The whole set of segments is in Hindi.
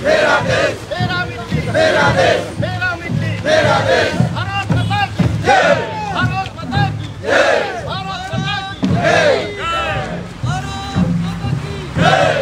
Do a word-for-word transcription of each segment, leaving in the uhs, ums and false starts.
मेरा देश, मेरा मिट्टी, मेरा देश, मेरा मिट्टी, मेरा देश। भारत माता की जय, भारत माता की जय, भारत माता की जय, भारत माता की जय,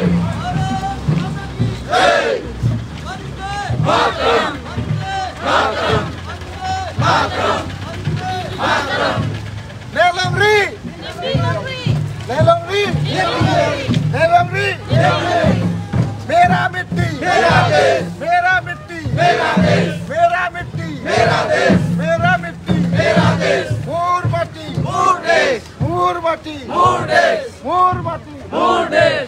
मातरम, मातरम, मातरम, मातरम। नेलमरी, नेलमरी, नेलमरी, मेरा मिट्टी, मेरा देश, मेरा मिट्टी, मेरा देश, मेरा मिट्टी, मेरा देश, मेरा मिट्टी, मेरा देश। मोर माटी, मोर देश, मोर माटी, मोर देश, मोर माटी, मोर देश।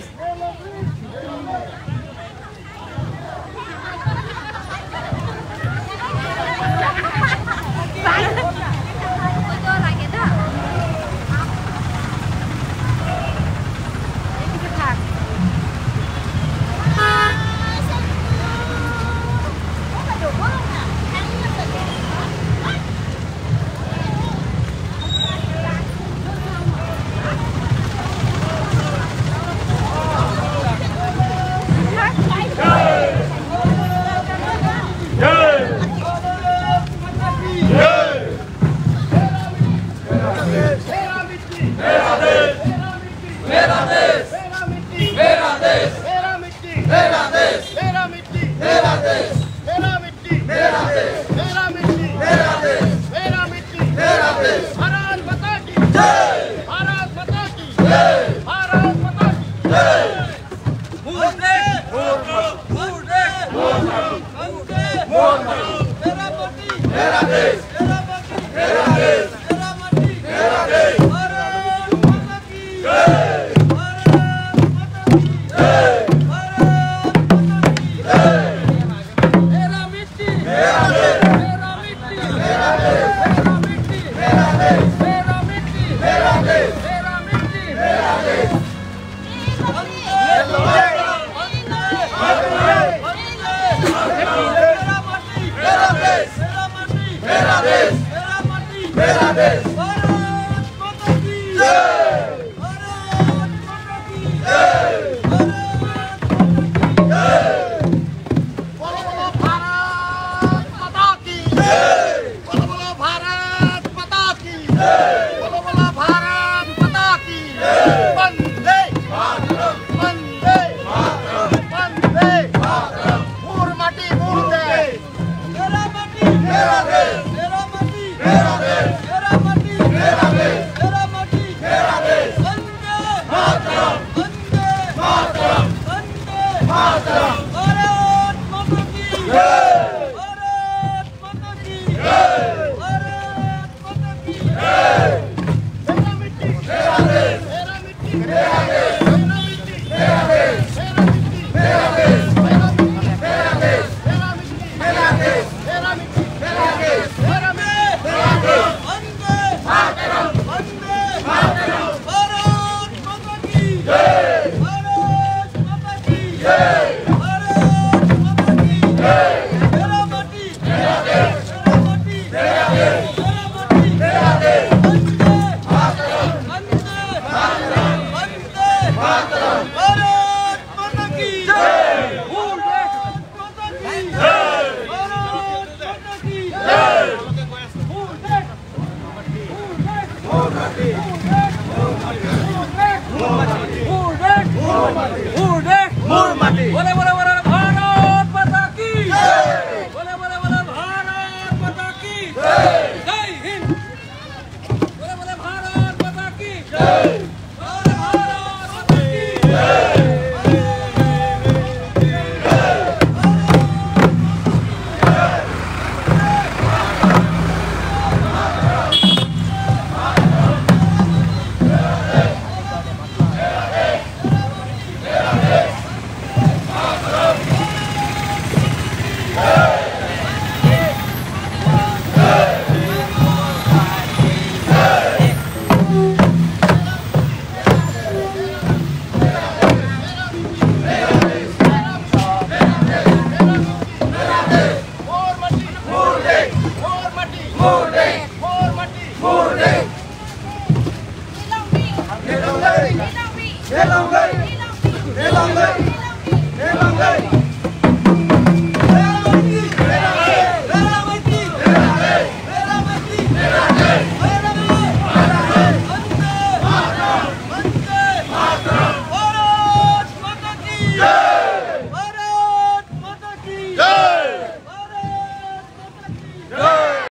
मेरा देश, मेरा देश, मेरा मिट्टी, मेरा देश, मेरा मिट्टी, मेरा देश, मेरा मिट्टी, मेरा देश, मेरा मिट्टी, मेरा देश, मेरा मिट्टी, मेरा देश। भारत माता की जय।